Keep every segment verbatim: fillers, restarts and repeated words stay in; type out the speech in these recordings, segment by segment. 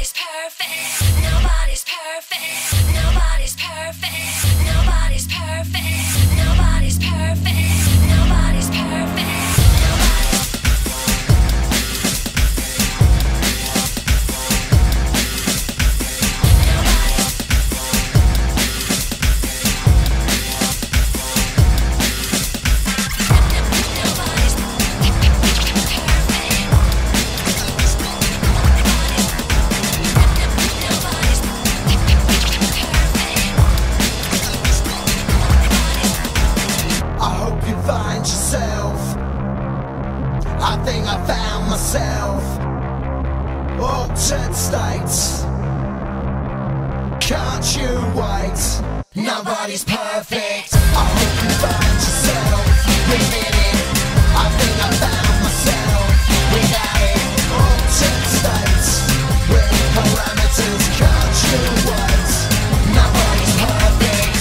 Nobody's perfect. Nobody's perfect. Nobody's perfect. Nobody's perfect. Nobody's perfect. Nobody's perfect. I think I found myself. Altered states. Can't you wait? Nobody's perfect. I hope you find yourself within it. I think I found myself without it. Altered states with parameters. Can't you wait? Nobody's perfect.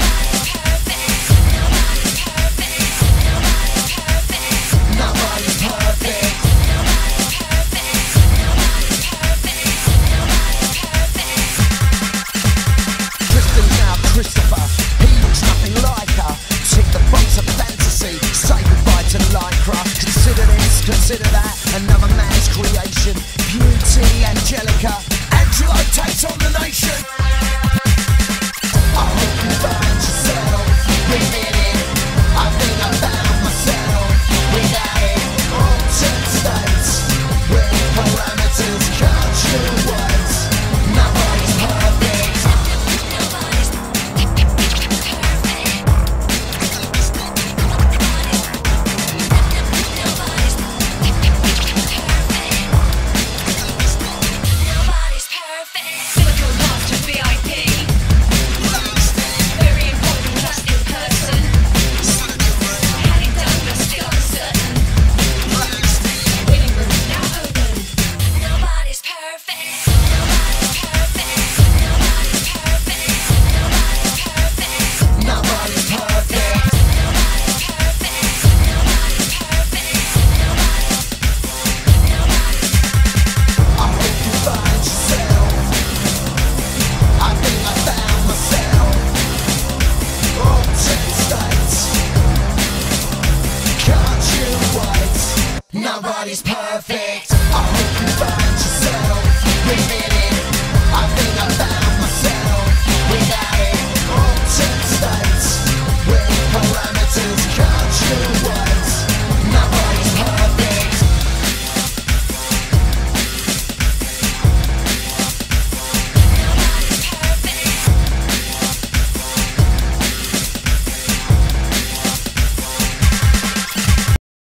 Nobody's perfect. Christopher, he looks nothing like her. Tick the box of fantasy, say goodbye to Lycra. Consider this, consider that, another man's creation. Beauty, Angelica, Angelo takes on the nation.